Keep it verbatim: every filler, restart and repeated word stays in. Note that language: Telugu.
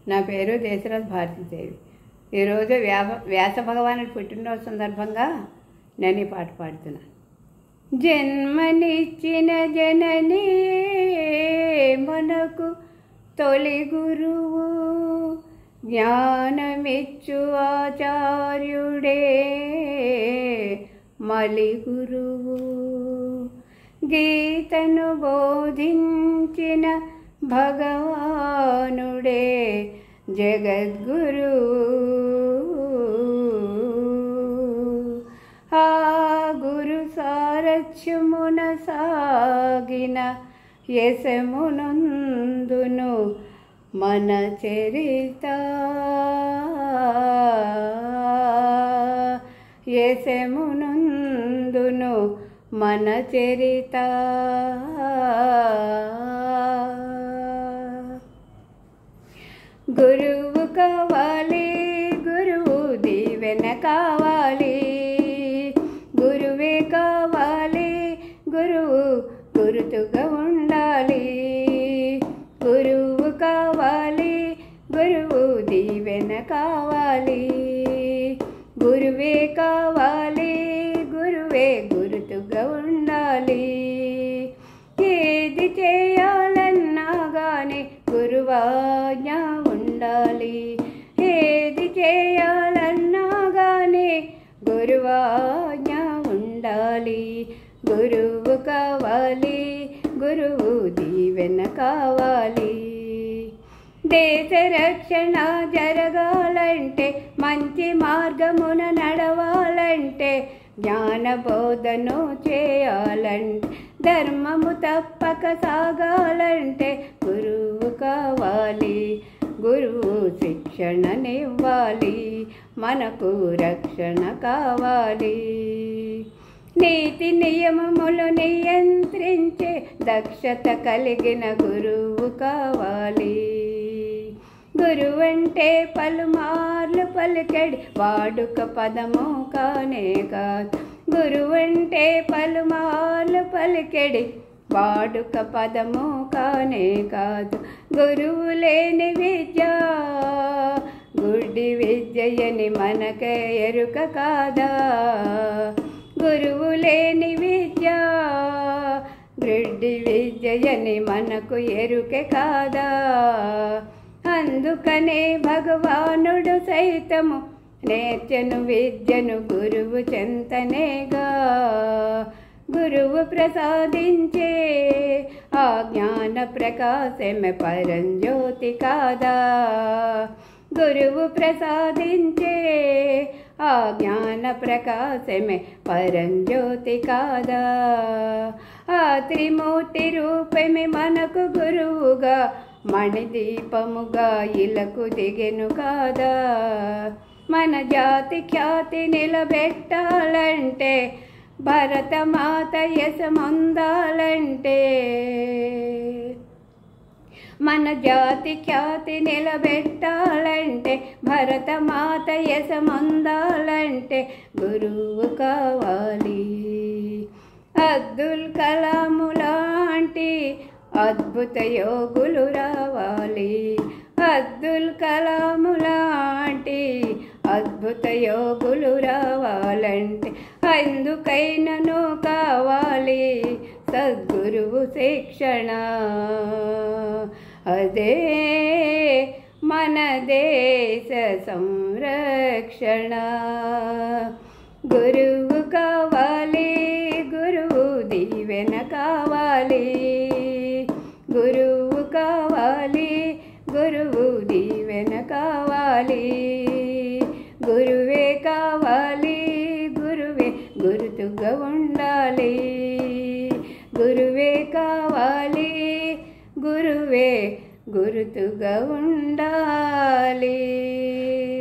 నా పేరు దేశరాజ్ భారతీదేవి. ఈరోజు వ్యా వ్యాస భగవానుడి పుట్టినరోజు సందర్భంగా నేను ఈ పాట పాడుతున్నాను. జన్మనిచ్చిన జననీ మనకు తొలి గురువు, జ్ఞానమిచ్చు ఆచార్యుడే మలి గురువు. గీతను బోధించిన భగవానుడే జగద్గురు. ఆ గురు సారథ్యమున సాగిన యశమునందును మన చరిత, యశమునందును మన చరిత. గురువు కావాలి, గురువు దీవెన కావాలి, గురువే కావాలి, గురువు గురుతుగా ఉండాలి. గురువు కావాలి, గురువు దీవెన కావాలి, గురువే కావాలి, గురువే గురుతుగా ఉండాలి. ఏది చేయాలన్నా గాని గురువాజ్ఞ ఉండాలి, ఏది చేయాలన్నా గాని గురువాజ్ఞ ఉండాలి. గురువు కావాలి, గురువు దీవెన కావాలి. దేశ రక్షణ జరగాలంటే, మంచి మార్గమున నడవాలంటే, జ్ఞానబోధను చేయాలంటే, ధర్మము తప్పక సాగాలంటే గురువు కావాలి. గురువు శిక్షణనివ్వాలి, మనకు రక్షణ కావాలి. నీతి నియమములు నియంత్రించే దక్షత కలిగిన గురువు కావాలి. గురువంటే పలుమార్లు పలికెడి వాడుక పదము కానే కాదు. గురువంటే పలుమార్లు పలికెడి వాడుక పదము కానే కాదు. గురువు లేని విద్య గుడ్డి విద్యని మనకే ఎరుక కాదా. గురువు లేని విద్య గ్రుడ్డి విద్యని మనకు ఎరుకే కాదా. అందుకనే భగవానుడు సైతము నేర్చెను విద్యను గురువు చెంతనేగా. గురువు ప్రసాదించే ఆ జ్ఞాన ప్రకాశమే పరంజ్యోతి కాదా. గురువు ప్రసాదించే ఆ జ్ఞాన ప్రకాశమే పరంజ్యోతి కాదా. ఆ త్రిమూర్తి రూపమే మనకు గురువుగా, మణిదీపముగా ఇలకు దిగెను కాదా. మన జాతి ఖ్యాతి నిలబెట్టాలంటే, భరతమాత యశమొందాలంటే, మన జాతి ఖ్యాతి నిలబెట్టాలంటే, భరతమాత యశమొందాలంటే గురువు కావాలి. అబ్దుల్ కలాము లాంటి అద్భుత యోగులు రావాలి. అబ్దుల్ కలాము లాంటి అద్భుత యోగులు రావాలంటే అందుకైనను కావాలి సద్గురువు శిక్షణ. అదే మన దేశ సంరక్షణ. గురువు కావాలి, గురువు దీవెన కావాలి, గురువు కావాలి, గురువు దీవెన కావాలి. గురువే కావాలి, గురువే గురుతుగా ఉండాలి. గురువే కావాలి, గురువే గురుతుగా ఉండాలి.